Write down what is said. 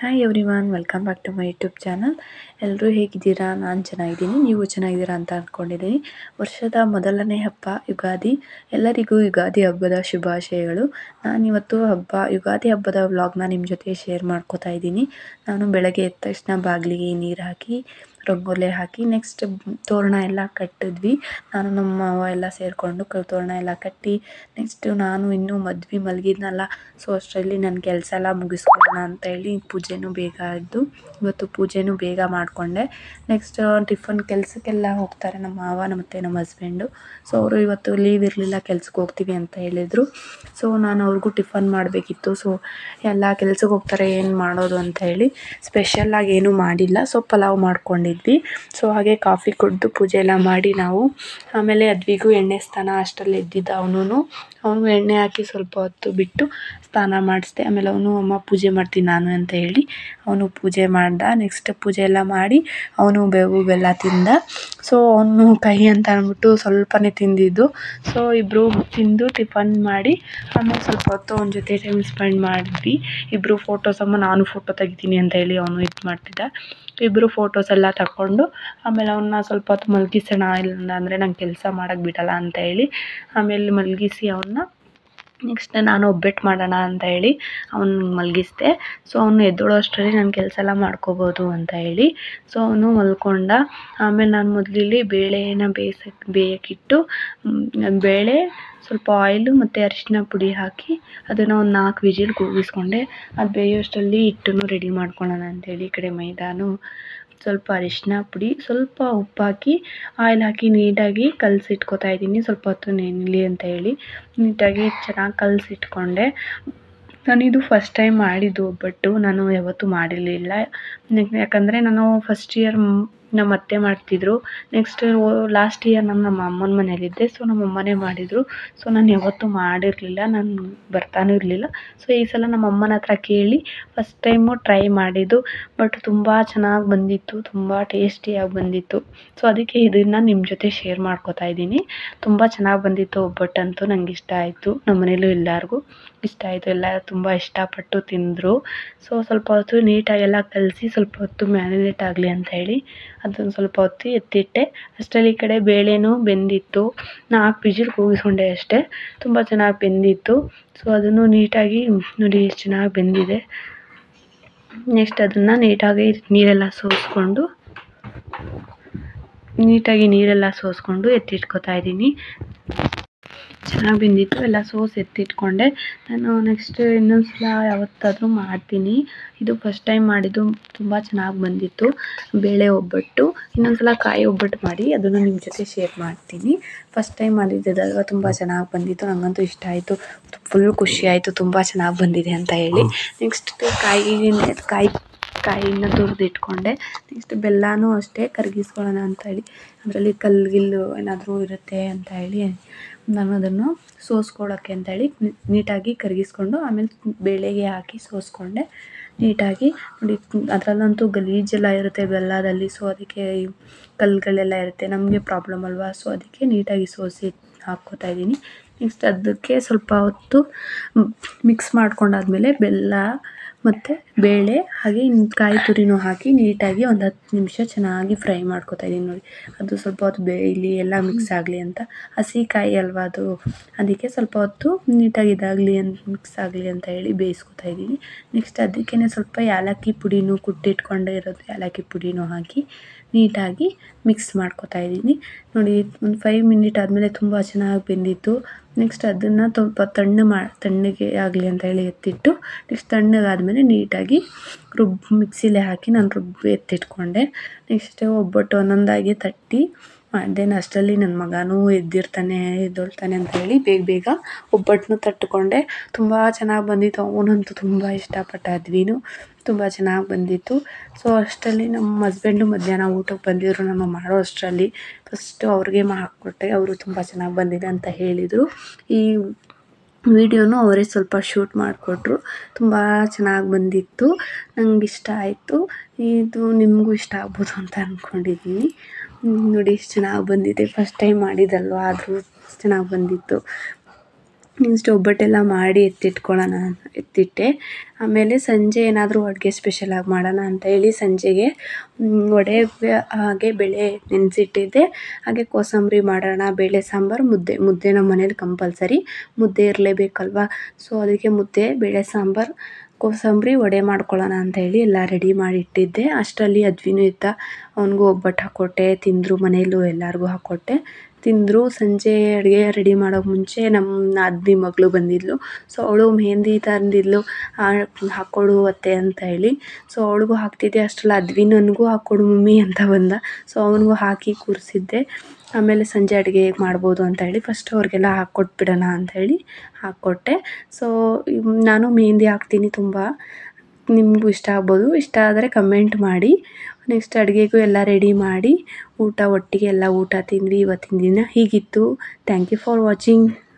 Hi everyone, welcome back to my YouTube channel. ಎಲ್ಲರೂ ಹೇಗಿದ್ದೀರಾ? ನಾನು ಚೆನ್ನಾಗಿದ್ದೀನಿ, ನೀವು ಚೆನ್ನಾಗಿದ್ದೀರಾ ಅಂತ ಅಂದ್ಕೊಂಡಿದ್ದೀನಿ. ವರ್ಷದ ಮೊದಲನೇ ಹಬ್ಬ ಯುಗಾದಿ. ಎಲ್ಲರಿಗೂ ಯುಗಾದಿ ಹಬ್ಬದ ಶುಭಾಶಯಗಳು. ನಾನಿವತ್ತು ಯುಗಾದಿ ಹಬ್ಬದ ವ್ಲಾಗ್ನ ನಿಮ್ಮ ಜೊತೆ ಶೇರ್ ಮಾಡ್ಕೋತಾ ಇದ್ದೀನಿ. ನಾನು ಬೆಳಗ್ಗೆ ಎದ್ದ ತಕ್ಷಣ ಬಾಗಿಲಿಗೆ ನೀರು ಹಾಕಿ, ರಂಗೋಲಿ ಹಾಕಿ, ನೆಕ್ಸ್ಟ್ ತೋರಣ ಎಲ್ಲ ಕಟ್ಟಿದ್ವಿ. ನಾನು ನಮ್ಮ ಮಾವ ಎಲ್ಲ ಸೇರಿಕೊಂಡು ತೋರಣ ಎಲ್ಲ ಕಟ್ಟಿ, ನೆಕ್ಸ್ಟ್ ನಾನು ಇನ್ನೂ ಮಲಗಿದ್ನಲ್ಲ, ಸೊ ಅಷ್ಟರಲ್ಲಿ ನನ್ನ ಕೆಲಸ ಎಲ್ಲ ಮುಗಿಸ್ಕೊಳ್ಳೋಣ ಅಂತ ಹೇಳಿ ಪೂಜೆನೂ ಬೇಗ ಇದ್ದು ಇವತ್ತು ಪೂಜೆನೂ ಬೇಗ ಮಾಡಿಕೊಂಡೆ. ನೆಕ್ಸ್ಟ್ ಟಿಫನ್ ಕೆಲಸಕ್ಕೆಲ್ಲ ಹೋಗ್ತಾರೆ ನಮ್ಮ ಮಾವ ಮತ್ತು ನಮ್ಮ ಹಸ್ಬೆಂಡು. ಸೊ ಅವರು ಇವತ್ತು ಲೀವ್ ಇರಲಿಲ್ಲ, ಕೆಲ್ಸಕ್ಕೆ ಹೋಗ್ತೀವಿ ಅಂತ ಹೇಳಿದರು. ಸೊ ನಾನು ಅವ್ರಿಗೂ ಟಿಫನ್ ಮಾಡಬೇಕಿತ್ತು. ಸೊ ಎಲ್ಲ ಕೆಲ್ಸಕ್ಕೆ ಹೋಗ್ತಾರೆ, ಏನು ಮಾಡೋದು ಅಂತ ಹೇಳಿ ಸ್ಪೆಷಲ್ಲಾಗಿ ಏನೂ ಮಾಡಿಲ್ಲ. ಸೊ ಪಲಾವ್ ಮಾಡ್ಕೊಂಡಿದ್ವಿ. ಸೊ ಹಾಗೆ ಕಾಫಿ ಕುಡಿದು ಪೂಜೆ ಎಲ್ಲ ಮಾಡಿ ನಾವು ಆಮೇಲೆ ಅದ್ವಿಗೂ ಎಣ್ಣೆ ಸ್ನಾನ ಅಷ್ಟರಲ್ಲಿ ಎದ್ದಿದ್ದ ಅವನು ಎಣ್ಣೆ ಹಾಕಿ ಸ್ವಲ್ಪ ಹೊತ್ತು ಬಿಟ್ಟು ಸ್ನಾನ ಮಾಡಿಸ್ದೆ. ಆಮೇಲೆ ಅವನು ಅಮ್ಮ ಪೂಜೆ ಮಾಡ್ತೀನಿ ನಾನು ಅಂತ ಹೇಳಿ ಅವನು ಪೂಜೆ ಮಾಡ್ದ. ನೆಕ್ಸ್ಟ್ ಪೂಜೆ ಎಲ್ಲ ಮಾಡಿ ಅವನು ಬೇವು ಬೆಲ್ಲ ತಿಂದ. ಸೊ ಅವನು ಕಹಿ ಅಂತ ಅಂದ್ಬಿಟ್ಟು ಸ್ವಲ್ಪನೇ ತಿಂದಿದ್ದು. ಸೊ ಇಬ್ಬರು ತಿಂದು ಟಿಫನ್ ಮಾಡಿ ಆಮೇಲೆ ಸ್ವಲ್ಪ ಹೊತ್ತು ಅವನ ಜೊತೆ ಟೈಮ್ ಸ್ಪೆಂಡ್ ಮಾಡಿದ್ವಿ. ಇಬ್ಬರು ನಾನು ಫೋಟೋ ತೆಗಿತೀನಿ ಅಂತ ಹೇಳಿ ಅವನು ಇದು ಮಾಡ್ತಿದ್ದ. ಇಬ್ಬರು ಫೋಟೋಸ್ ಎಲ್ಲ ತಗೊಂಡು ಆಮೇಲೆ ಅವನ್ನ ಸ್ವಲ್ಪ ಹೊತ್ತು ಮಲಗಿಸೋಣ, ಇಲ್ಲ ಅಂದರೆ ನಂಗೆ ಕೆಲಸ ಮಾಡೋಕ್ಕೆ ಬಿಡಲ್ಲ ಅಂತ ಹೇಳಿ ಆಮೇಲೆ ಮಲಗಿಸಿ ಅವನ್ನ ನೆಕ್ಸ್ಟ್ ನಾನು ಒಬ್ಬಟ್ಟು ಮಾಡೋಣ ಅಂತ ಹೇಳಿ ಅವ್ನು ಮಲಗಿಸ್ದೆ. ಸೊ ಅವನು ಎದ್ದೇಳೋ ಅಷ್ಟರಲ್ಲಿ ನಾನು ಕೆಲಸ ಎಲ್ಲ ಮಾಡ್ಕೋಬೋದು ಅಂತ ಹೇಳಿ ಸೊ ಅವನು ಮಲ್ಕೊಂಡ. ಆಮೇಲೆ ನಾನು ಮೊದಲಿಲ್ಲಿ ಬೇಳೆನ ಬೇಯಕ್ಕಿಟ್ಟು ಬೇಳೆ ಸ್ವಲ್ಪ ಆಯಿಲು ಮತ್ತು ಅರಿಶಿನ ಪುಡಿ ಹಾಕಿ ಅದನ್ನು ಒಂದು 4 ವಿಜಿಲ್ ಕೂಗಿಸ್ಕೊಂಡೆ. ಅದು ಬೇಯೋಷ್ಟರಲ್ಲಿ ಹಿಟ್ಟನ್ನು ರೆಡಿ ಮಾಡ್ಕೊಳ್ಳೋಣ ಅಂತೇಳಿ ಈ ಕಡೆ ಮೈದಾನು, ಸ್ವಲ್ಪ ಅರಿಶಿನ ಪುಡಿ, ಸ್ವಲ್ಪ ಉಪ್ಪು ಹಾಕಿ ಆಯಿಲ್ ಹಾಕಿ ನೀಟಾಗಿ ಕಲಸಿಟ್ಕೋತಾ ಇದ್ದೀನಿ. ಸ್ವಲ್ಪ ಹೊತ್ತು ನೆನಲಿ ಅಂತ ಹೇಳಿ ನೀಟಾಗಿ ಚೆನ್ನಾಗಿ ಕಲಸಿಟ್ಕೊಂಡೆ. ನಾನಿದು ಫಸ್ಟ್ ಟೈಮ್ ಮಾಡಿದ್ದು ಒಬ್ಬಟ್ಟು, ನಾನು ಯಾವತ್ತೂ ಮಾಡಿರಲಿಲ್ಲ. ಯಾಕಂದರೆ ನಾನು ಫಸ್ಟ್ ಇಯರ್ ನಮ್ಮ ಅತ್ತೆ ಮಾಡ್ತಿದ್ರು, ನೆಕ್ಸ್ಟ್ ಲಾಸ್ಟ್ ಇಯರ್ ನಾನು ನಮ್ಮ ಅಮ್ಮನ ಮನೇಲಿದ್ದೆ. ಸೊ ನಮ್ಮ ಅಮ್ಮನೇ ಮಾಡಿದರು. ಸೊ ನಾನು ಯಾವತ್ತೂ ಮಾಡಿರಲಿಲ್ಲ, ನಾನು ಬರ್ತಾನೂ ಇರಲಿಲ್ಲ. ಸೊ ಈ ಸಲ ನಮ್ಮ ಅಮ್ಮನ ಹತ್ರ ಕೇಳಿ ಫಸ್ಟ್ ಟೈಮು ಟ್ರೈ ಮಾಡಿದ್ದು. ಬಟ್ ತುಂಬ ಚೆನ್ನಾಗಿ ಬಂದಿತ್ತು, ತುಂಬ ಟೇಸ್ಟಿಯಾಗಿ ಬಂದಿತ್ತು. ಸೊ ಅದಕ್ಕೆ ಇದನ್ನು ನಿಮ್ಮ ಜೊತೆ ಶೇರ್ ಮಾಡ್ಕೋತಾ ಇದ್ದೀನಿ. ತುಂಬ ಚೆನ್ನಾಗಿ ಬಂದಿತ್ತು ಒಬ್ಬಟ್ಟಂತೂ, ನಂಗೆ ಇಷ್ಟ ಆಯಿತು. ನಮ್ಮ ಮನೇಲೂ ಎಲ್ಲರಿಗೂ ಇಷ್ಟ ಆಯಿತು, ಎಲ್ಲ ತುಂಬ ಇಷ್ಟಪಟ್ಟು ತಿಂದರು. ಸೊ ಸ್ವಲ್ಪ ಹೊತ್ತು ನೀಟಾಗೆಲ್ಲ ಕಲಸಿ ಸ್ವಲ್ಪ ಹೊತ್ತು ಮ್ಯಾರಿನೇಟ್ ಆಗಲಿ ಅಂತ ಹೇಳಿ ಅದನ್ನು ಸ್ವಲ್ಪ ಹೊತ್ತು ಎತ್ತಿಟ್ಟೆ. ಅಷ್ಟರಲ್ಲಿ ಈ ಕಡೆ ಬೇಳೆನೂ ಬೆಂದಿತ್ತು. 4 ವಿಜಿಲ್ ಕೂಗಿಸ್ಕೊಂಡೆ ಅಷ್ಟೇ, ತುಂಬ ಚೆನ್ನಾಗಿ ಬೆಂದಿತ್ತು. ಸೊ ಅದನ್ನು ನೀಟಾಗಿ ನೋಡಿ ಎಷ್ಟು ಚೆನ್ನಾಗಿ ಬೆಂದಿದೆ. ನೆಕ್ಸ್ಟ್ ಅದನ್ನು ನೀಟಾಗಿ ನೀರೆಲ್ಲ ಸೋಸ್ಕೊಂಡು ಎತ್ತಿಟ್ಕೊತಾ ಇದ್ದೀನಿ. ಚೆನ್ನಾಗಿ ಬೆಂದಿತ್ತು, ಎಲ್ಲ ಎತ್ತಿಟ್ಕೊಂಡೆ. ನಾನು ನೆಕ್ಸ್ಟ್ ಇನ್ನೊಂದು ಸಲ ಯಾವತ್ತಾದರೂ ಮಾಡ್ತೀನಿ. ಇದು ಫಸ್ಟ್ ಟೈಮ್ ಮಾಡಿದ್ದು, ತುಂಬ ಚೆನ್ನಾಗಿ ಬಂದಿತ್ತು ಬೇಳೆ ಒಬ್ಬಟ್ಟು. ಇನ್ನೊಂದು ಸಲ ಕಾಯಿ ಒಬ್ಬಟ್ಟು ಮಾಡಿ ಅದನ್ನು ನಿಮ್ಮ ಜೊತೆ ಶೇರ್ ಮಾಡ್ತೀನಿ. ಫಸ್ಟ್ ಟೈಮ್ ಮಾಡಿದ್ದಲ್ವ, ತುಂಬ ಚೆನ್ನಾಗಿ ಬಂದಿತ್ತು, ನನಗಂತೂ ಇಷ್ಟ ಆಯಿತು. ಫುಲ್ ಖುಷಿ ಆಯಿತು ತುಂಬ ಚೆನ್ನಾಗಿ ಬಂದಿದೆ ಅಂತ ಹೇಳಿ. ನೆಕ್ಸ್ಟ್ ಕಾಯಿನ ತುರಿದಿಟ್ಕೊಂಡೆ. ನೆಕ್ಸ್ಟ್ ಬೆಲ್ಲನೂ ಅಷ್ಟೇ ಕರಗಿಸ್ಕೊಳ್ಳೋಣ ಅಂತ ಹೇಳಿ, ಅದರಲ್ಲಿ ಕಲ್ಲು ಏನಾದರೂ ಇರುತ್ತೆ ಅಂತ ಹೇಳಿ ನಾನು ಅದನ್ನು ಸೋಸ್ಕೊಳ್ಳೋಕ್ಕೆ ಅಂತ ಹೇಳಿ ನೀಟಾಗಿ ಕರಗಿಸ್ಕೊಂಡು ಆಮೇಲೆ ಬೇಳೆಗೆ ಹಾಕಿ ಸೋಸ್ಕೊಂಡೆ ನೀಟಾಗಿ. ನೋಡಿ ಅದರಲ್ಲಂತೂ ಗಲೀಜೆಲ್ಲ ಇರುತ್ತೆ ಬೆಲ್ಲದಲ್ಲಿ. ಸೊ ಅದಕ್ಕೆ ಕಲ್ಲುಗಳೆಲ್ಲ ಇರುತ್ತೆ, ನಮಗೆ ಪ್ರಾಬ್ಲಮ್ ಅಲ್ವಾ. ಸೊ ಅದಕ್ಕೆ ನೀಟಾಗಿ ಸೋಸಿ ಹಾಕ್ಕೋತಾ ಇದ್ದೀನಿ. ನೆಕ್ಸ್ಟ್ ಅದಕ್ಕೆ ಸ್ವಲ್ಪ ಹೊತ್ತು ಮಿಕ್ಸ್ ಮಾಡ್ಕೊಂಡಾದ್ಮೇಲೆ ಬೆಲ್ಲ ಮತ್ತು ಬೇಳೆ ಹಾಗೆ ಕಾಯಿ ತುರಿನೂ ಹಾಕಿ ನೀಟಾಗಿ ಒಂದು 10 ನಿಮಿಷ ಚೆನ್ನಾಗಿ ಫ್ರೈ ಮಾಡ್ಕೊತಾ ಇದ್ದೀನಿ. ನೋಡಿ ಅದು ಸ್ವಲ್ಪ ಹೊತ್ತು ಬೇಯಲಿ, ಎಲ್ಲ ಮಿಕ್ಸ್ ಆಗಲಿ ಅಂತ. ಹಸಿ ಕಾಯಿ ಅಲ್ವಾ ಅದು, ಅದಕ್ಕೆ ಸ್ವಲ್ಪ ಹೊತ್ತು ನೀಟಾಗಿ ಮಿಕ್ಸ್ ಆಗಲಿ ಅಂತ ಹೇಳಿ ಬೇಯಿಸ್ಕೊತಾ ಇದ್ದೀನಿ. ನೆಕ್ಸ್ಟ್ ಅದಕ್ಕೇ ಸ್ವಲ್ಪ ಏಲಕ್ಕಿ ಪುಡಿನೂ ಕುಟ್ಟಿಟ್ಕೊಂಡಿರೋದು ಏಲಕ್ಕಿ ಪುಡಿನೂ ಹಾಕಿ ನೀಟಾಗಿ ಮಿಕ್ಸ್ ಮಾಡ್ಕೊತಾ ಇದ್ದೀನಿ. ನೋಡಿ ಒಂದು 5 ಮಿನಿಟ್ ಆದಮೇಲೆ ತುಂಬ ಚೆನ್ನಾಗಿ ಬೆಂದಿತ್ತು. ನೆಕ್ಸ್ಟ್ ಅದನ್ನು ಸ್ವಲ್ಪ ತಣ್ಣಗೆ ಆಗಲಿ ಅಂತ ಹೇಳಿ ಎತ್ತಿಟ್ಟು, ನೆಕ್ಸ್ಟ್ ತಣ್ಣಗಾದಮೇಲೆ ನೀಟಾಗಿ ಮಿಕ್ಸಿಲೇ ಹಾಕಿ ನಾನು ಎತ್ತಿಟ್ಕೊಂಡೆ. ನೆಕ್ಸ್ಟ್ ಒಬ್ಬಟ್ಟು ಒಂದೊಂದಾಗಿ ತಟ್ಟಿ ಮಾಡಿದೆ. ಅಷ್ಟರಲ್ಲಿ ನನ್ನ ಮಗನೂ ಎದ್ದೊಳ್ತಾನೆ ಅಂತ ಹೇಳಿ ಬೇಗ ಒಬ್ಬಟ್ಟನ್ನು ತಟ್ಟಿಕೊಂಡೆ. ತುಂಬ ಚೆನ್ನಾಗಿ ಬಂದಿತ್ತು, ಅವನಂತೂ ತುಂಬ ಇಷ್ಟಪಟ್ಟ. ಅದ್ವಿನೂ ತುಂಬ ಚೆನ್ನಾಗಿ ಬಂದಿತ್ತು. ಸೊ ಅಷ್ಟರಲ್ಲಿ ನಮ್ಮ ಹಸ್ಬೆಂಡು ಮಧ್ಯಾಹ್ನ ಊಟಕ್ಕೆ ಬಂದಿದ್ದರು. ನಾನು ಮಾಡೋ ಅಷ್ಟರಲ್ಲಿ ಫಸ್ಟು ಅವ್ರಿಗೆ ಹಾಕ್ಕೊಟ್ಟೆ, ಅವರು ತುಂಬ ಚೆನ್ನಾಗಿ ಬಂದಿದೆ ಅಂತ ಹೇಳಿದರು. ಈ ವಿಡಿಯೋನು ಅವರೇ ಸ್ವಲ್ಪ ಶೂಟ್ ಮಾಡಿಕೊಟ್ರು. ತುಂಬ ಚೆನ್ನಾಗಿ ಬಂದಿತ್ತು, ನಂಗೆ ಇಷ್ಟ ಆಯಿತು. ಇದು ನಿಮಗೂ ಇಷ್ಟ ಆಗ್ಬೋದು ಅಂತ ಅಂದ್ಕೊಂಡಿದ್ದೀನಿ. ನೋಡಿ ಎಷ್ಟು ಚೆನ್ನಾಗಿ ಬಂದಿದೆ, ಫಸ್ಟ್ ಟೈಮ್ ಮಾಡಿದ್ದಲ್ವ ಆದರೂ ಚೆನ್ನಾಗಿ ಬಂದಿತ್ತು. ನೆಕ್ಸ್ಟ್ ಒಬ್ಬಟ್ಟೆಲ್ಲ ಮಾಡಿ ಎತ್ತಿಟ್ಟೆ. ಆಮೇಲೆ ಸಂಜೆ ಏನಾದರೂ ಅಡುಗೆ ಸ್ಪೆಷಲಾಗಿ ಮಾಡೋಣ ಅಂತ ಹೇಳಿ ಸಂಜೆಗೆ ವಡೆ ಹಾಗೆ ಬೇಳೆ ನೆನೆಸಿಟ್ಟಿದ್ದೆ. ಹಾಗೆ ಕೋಸಂಬರಿ ಮಾಡೋಣ, ಬೇಳೆ ಸಾಂಬಾರು, ಮುದ್ದೆ ನಮ್ಮ ಮನೇಲಿ ಕಂಪಲ್ಸರಿ ಮುದ್ದೆ ಇರಲೇಬೇಕಲ್ವ. ಸೊ ಅದಕ್ಕೆ ಮುದ್ದೆ, ಬೇಳೆ ಸಾಂಬಾರು, ಕೋಸಂಬರಿ, ವಡೆ ಮಾಡ್ಕೊಳ್ಳೋಣ ಅಂತ ಹೇಳಿ ಎಲ್ಲ ರೆಡಿ ಮಾಡಿ ಇಟ್ಟಿದ್ದೆ. ಅಷ್ಟರಲ್ಲಿ ಅದ್ವಿನೂ ಇದ್ದ, ಅವನಿಗೂ ಒಬ್ಬಟ್ಟು ಹಾಕ್ಕೊಟ್ಟೆ. ತಿಂದರು, ಮನೆಯಲ್ಲೂ ಎಲ್ಲರಿಗೂ ಹಾಕ್ಕೊಟ್ಟೆ, ತಿಂದರು. ಸಂಜೆ ಅಡುಗೆ ರೆಡಿ ಮಾಡೋಕ್ಕೆ ಮುಂಚೆ ನಮ್ಮ ನಾದಿನಿ ಮಗಳು ಬಂದಿದ್ಲು. ಸೊ ಅವಳು ಮೆಹಂದಿ ತಂದಿದ್ಲು, ಹಾಕ್ಕೊಡು ಅತ್ತೆ ಅಂತ ಹೇಳಿ. ಸೊ ಅವಳಿಗೂ ಹಾಕ್ತಿದ್ದೆ. ಅಷ್ಟರಲ್ಲಿ ಅದ್ವಿ ನನಗೂ ಹಾಕ್ಕೊಡು ಮಮ್ಮಿ ಅಂತ ಬಂದ. ಸೊ ಅವನಿಗೂ ಹಾಕಿ ಕೂರಿಸಿದ್ದೆ. ಆಮೇಲೆ ಸಂಜೆ ಅಡುಗೆ ಹೇಗೆ ಮಾಡ್ಬೋದು ಅಂತ ಹೇಳಿ ಫಸ್ಟ್ ಅವ್ರಿಗೆಲ್ಲ ಹಾಕ್ಕೊಟ್ಬಿಡೋಣ ಅಂತ ಹೇಳಿ ಹಾಕ್ಕೊಟ್ಟೆ. ಸೊ ನಾನು ಮೆಹಂದಿ ಹಾಕ್ತೀನಿ ತುಂಬ, ನಿಮಗೂ ಇಷ್ಟ ಆಗ್ಬೋದು. ಇಷ್ಟ ಆದರೆ ಕಮೆಂಟ್ ಮಾಡಿ. ನೆಕ್ಸ್ಟ್ ಅಡುಗೆಗೂ ಎಲ್ಲ ರೆಡಿ ಮಾಡಿ ಒಟ್ಟಿಗೆ ಎಲ್ಲ ಊಟ ತಿಂದ್ವಿ. ಇವತ್ತಿನ ದಿನ ಹೀಗಿತ್ತು. Thank you for watching.